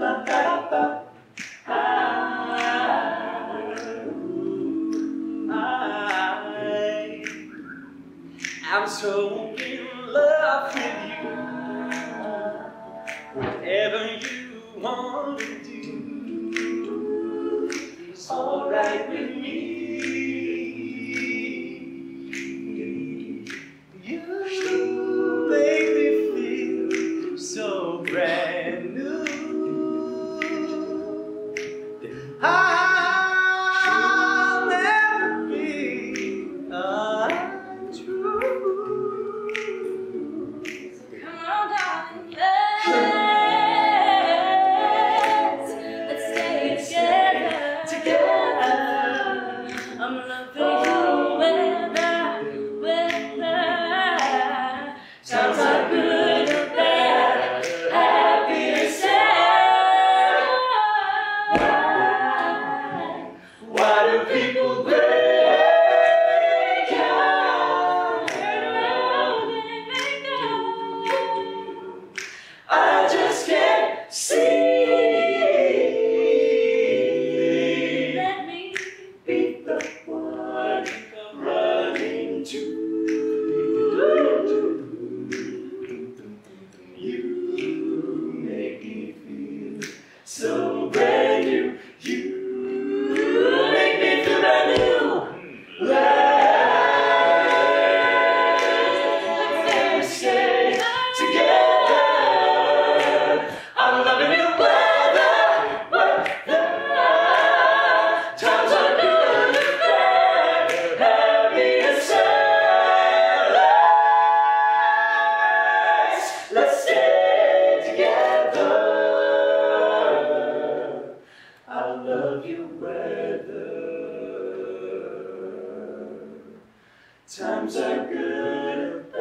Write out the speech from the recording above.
I'm so in love with you. Whatever you want to do is alright with me. You make me feel so brand new. I'll never be untrue. Come on, darling, let's stay together. I'm loving you, whether times are good or bad, happy or sad. Why do people break up? I just can't see. Let me Be the one I'm running to. You make me feel so brand new. You make me feel brand new. Let's stay together. I'm loving you, whether times are good or bad, happy and sad. Let's stay together. I love you, whether times are good or